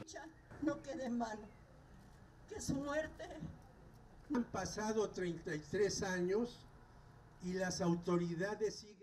No quede en vano, que su muerte... Han pasado 33 años y las autoridades siguen...